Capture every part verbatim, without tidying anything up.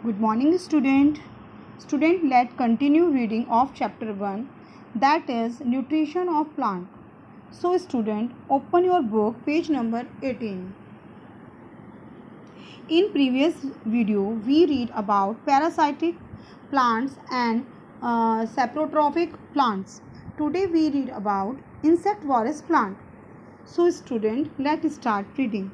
Good morning, student. Student, let's continue reading of chapter one, that is nutrition of plant. So, student, open your book, page number eighteen. In previous video, we read about parasitic plants and uh, saprotrophic plants. Today, we read about insectivorous plant. So, student, let's start reading.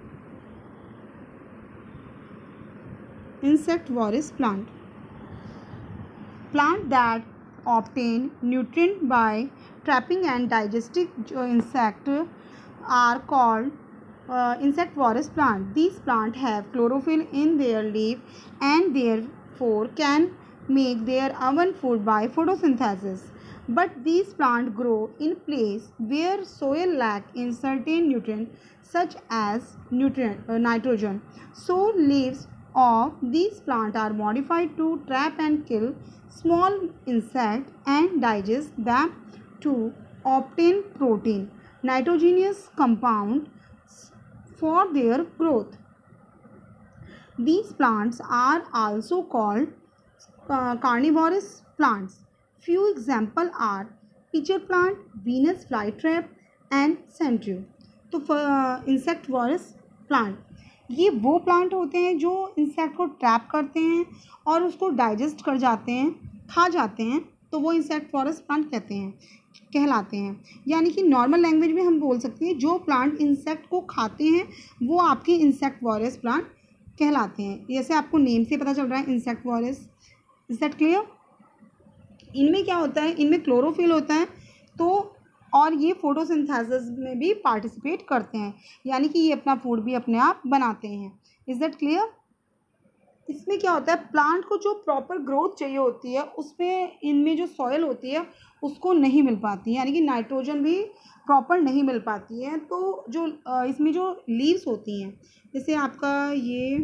Insectivorous plant. Plant that obtain nutrient by trapping and digesting insect are called uh, insectivorous plant. These plants have chlorophyll in their leaf and therefore can make their own food by photosynthesis. But these plants grow in place where soil lacks in certain nutrients such as nutrient, uh, nitrogen. So leaves of these plants are modified to trap and kill small insects and digest them to obtain protein, nitrogenous compounds for their growth. These plants are also called uh, carnivorous plants. Few examples are pitcher plant, Venus flytrap and centrio. तो insectivorous plant ये वो plant होते हैं जो insect को trap करते हैं और उसको डाइजेस्ट कर जाते हैं, खा जाते हैं, तो वो इंसेक्टिवोरस प्लांट कहते हैं कहलाते हैं. यानी कि नॉर्मल लैंग्वेज में हम बोल सकते हैं जो प्लांट इंसेक्ट को खाते हैं वो आपके इंसेक्टिवोरस प्लांट कहलाते हैं. जैसे आपको नेम से पता चल रहा है इंसेक्टिवोरस. Is that clear? इनमें क्या होता है, इनमें क्लोरोफिल होता है तो और ये फोटोसिंथेसिस में भी पार्टिसिपेट करते हैं, यानी कि ये अपना फूड भी अपने आप बनाते हैं. Is that clear? इसमें क्या होता है, प्लांट को जो प्रॉपर ग्रोथ चाहिए होती है उसमें इनमें जो सॉइल होती है उसको नहीं मिल पाती है, यानी कि नाइट्रोजन भी प्रॉपर नहीं मिल पाती है. तो जो इसमें जो लीव्स होती हैं, जैसे आपका ये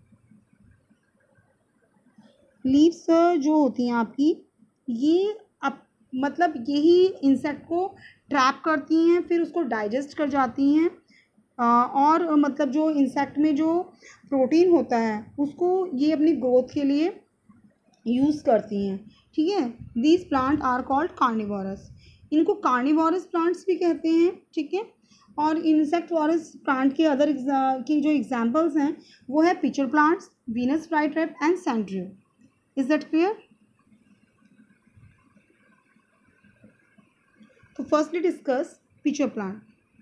लीव्स जो होती हैं आपकी, ये अब मतलब यही इंसेक्ट को ट्रैप करती हैं, फिर उसको डाइजेस्ट कर जाती हैं और मतलब जो इंसेक्ट में जो प्रोटीन होता है उसको ये अपनी ग्रोथ के लिए यूज़ करती हैं. ठीक है. These plant are called carnivorous. इनको कार्निवोरस प्लांट्स भी कहते हैं. ठीक है. और इंसेक्टिवोरस प्लांट के अदर की जो एग्जांपल्स हैं वो है pitcher plants, Venus flytrap and sundew. Is that clear? So firstly discuss pitcher plant.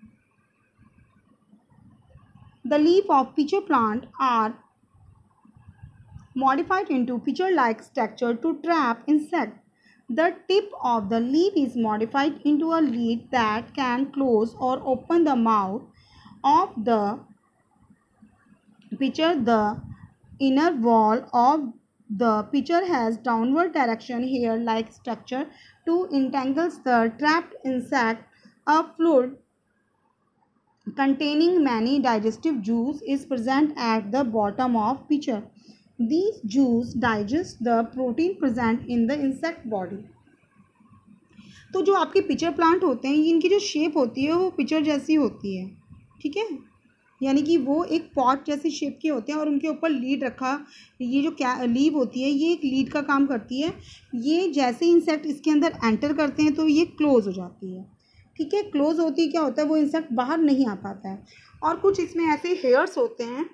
The leaf of pitcher plant are modified into pitcher-like structure to trap insect. The tip of the leaf is modified into a lid that can close or open the mouth of the pitcher. The inner wall of the pitcher has downward direction hair-like structure to entangles the trapped insect. A fluid containing many digestive juice is present at the bottom of pitcher. These juice digest the protein present in the insect body. तो जो आपके pitcher plant होते हैं इनकी जो shape होती है वो पिचर जैसी होती है. ठीक है. यानी कि वो एक पॉट जैसी शेप के होते हैं और उनके ऊपर लीड रखा, ये जो क्या लीव होती है ये एक लीड का काम करती है. ये जैसे इंसेक्ट इसके अंदर एंटर करते हैं तो ये क्लोज हो जाती है. ठीक है. क्लोज होती है क्या होता है, वो इंसेक्ट बाहर नहीं आ पाता है. और कुछ इसमें ऐसे हेयर्स होते हैं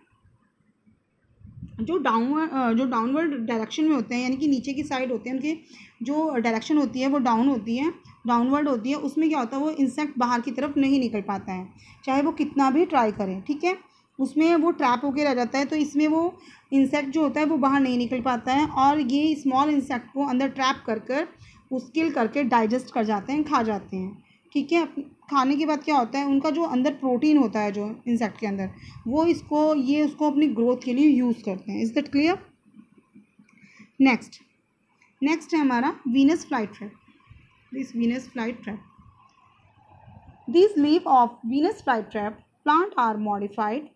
जो डाउनवर्ड जो डाउनवर्ड डायरेक्शन में होते हैं, यानी कि नीचे की साइड होते हैं, उनके जो डायरेक्शन होती है वो डाउन होती है डाउनवर्ड होती है. उसमें क्या होता है, वो इंसेक्ट बाहर की तरफ नहीं निकल पाता है चाहे वो कितना भी ट्राई करें. ठीक है. उसमें वो ट्रैप होके रह जाता है. तो इसमें वो इंसेक्ट जो होता है वो बाहर नहीं निकल पाता है और ये स्मॉल इंसेक्ट को अंदर ट्रैप कर कर उसकिल करके डाइजेस्ट कर जाते हैं, खा जाते हैं. ठीक है. खाने के बाद क्या होता है, उनका जो अंदर प्रोटीन होता है जो इंसेक्ट के अंदर वो इसको ये उसको अपनी ग्रोथ के लिए यूज़ करते हैं. Is that clear? Next next है हमारा Venus flytrap. This Venus flytrap. This leaf of Venus flytrap plant are modified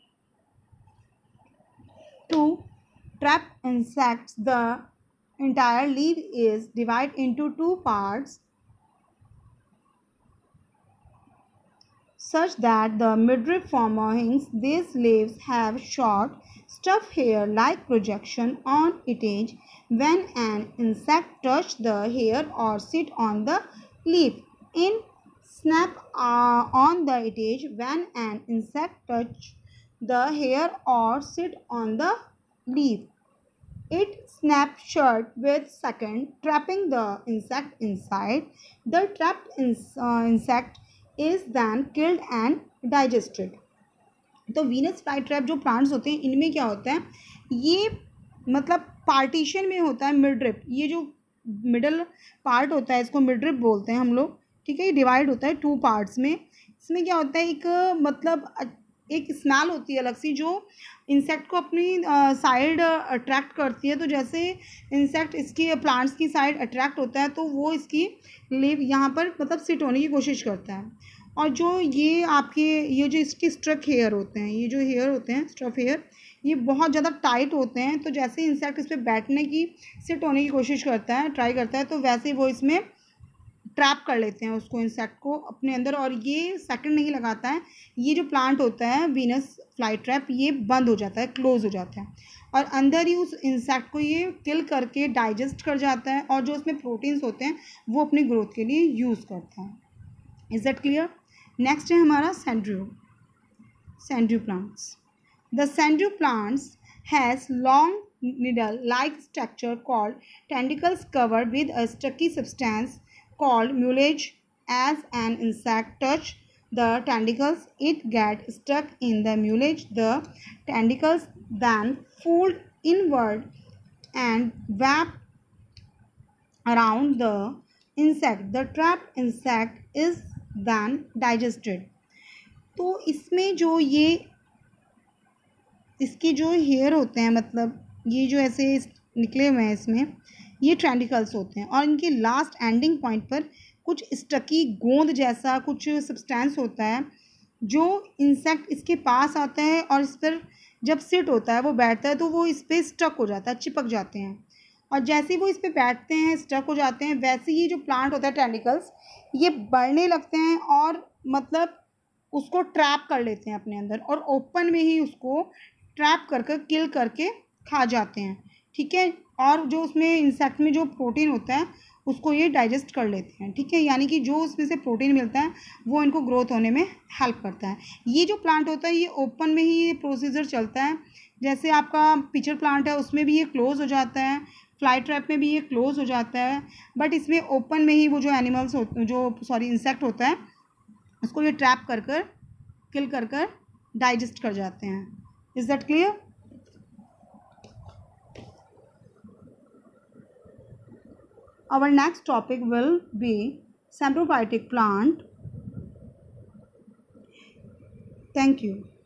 to trap insects. The entire leaf is divided into two parts such that the midrib forming these leaves have short stuff hair-like projection on its when an insect touch the hair or sit on the leaf. In snap uh, on the edge when an insect touch the hair or sit on the leaf. It snaps shut with second, trapping the insect inside. The trapped ins- uh, insect is then killed and digested. तो Venus fly trap जो plants होते हैं इनमें क्या होता है, ये मतलब पार्टीशन में होता है मिडरिप. ये जो मिडल पार्ट होता है इसको मिडरिप बोलते हैं हम लोग. ठीक है, ये डिवाइड होता है टू पार्ट्स में. इसमें क्या होता है, एक मतलब एक स्मेल होती है अलग सी जो इंसेक्ट को अपनी साइड अट्रैक्ट करती है. तो जैसे इंसेक्ट इसकी प्लांट्स की साइड अट्रैक्ट होता है तो वो इसकी लीव यहाँ पर मतलब सिट होने की कोशिश करता है. और जो ये आपके ये जो इसके स्ट्रक हेयर होते हैं, ये जो हेयर होते हैं स्ट्रफ हेयर, ये बहुत ज़्यादा टाइट होते हैं. तो जैसे इंसेक्ट इस पर बैठने की सिट होने की कोशिश करता है, ट्राई करता है, तो वैसे ही वो इसमें ट्रैप कर लेते हैं उसको, इंसेक्ट को अपने अंदर. और ये सेकंड नहीं लगाता है. ये जो प्लांट होता है वीनस फ्लाई ट्रैप, ये बंद हो जाता है, क्लोज हो जाता है, और अंदर ही उस इंसेक्ट को ये किल करके डाइजेस्ट कर जाता है. और जो उसमें प्रोटीन्स होते हैं वो अपनी ग्रोथ के लिए यूज़ करता है. Is that clear? नेक्स्ट है हमारा sundew. Sundew plants. The sundew plants has long needle like structure called tentacles covered with a sticky substance called mucilage. As an insect touch the tentacles, it gets stuck in the mucilage. The tentacles then fold inward and wrap around the insect. The trapped insect is then digested. तो इसमें जो ये इसके जो hair होते हैं, मतलब ये जो ऐसे निकले हुए हैं इसमें, ये ट्रेंडिकल्स होते हैं. और इनके लास्ट एंडिंग पॉइंट पर कुछ स्टकी गोंद जैसा कुछ सब्सटेंस होता है जो इंसेक्ट इसके पास आता है और इस पर जब सिट होता है, वो बैठता है, तो वो इस पर स्टक हो जाता है, चिपक जाते हैं. और जैसे ही वो इस पर बैठते हैं, स्टक हो जाते हैं, वैसे ही जो प्लांट होता है ट्रेंडिकल्स, ये बढ़ने लगते हैं और मतलब उसको ट्रैप कर लेते हैं अपने अंदर, और ओपन में ही उसको ट्रैप करके किल करके खा जाते हैं. ठीक है, और जो उसमें इंसेक्ट में जो प्रोटीन होता है उसको ये डाइजेस्ट कर लेते हैं. ठीक है, यानी कि जो उसमें से प्रोटीन मिलता है वो इनको ग्रोथ होने में हेल्प करता है. ये जो प्लांट होता है ये ओपन में ही ये प्रोसीजर चलता है. जैसे आपका पिचर प्लांट है उसमें भी ये क्लोज हो जाता है, फ्लाई ट्रैप में भी ये क्लोज हो जाता है, बट इसमें ओपन में ही वो जो एनिमल्स हो जो सॉरी इंसेक्ट होता है उसको ये ट्रैप कर कर किल कर कर डाइजेस्ट कर जाते हैं. Is that clear? Our next topic will be saprophytic plant. Thank you.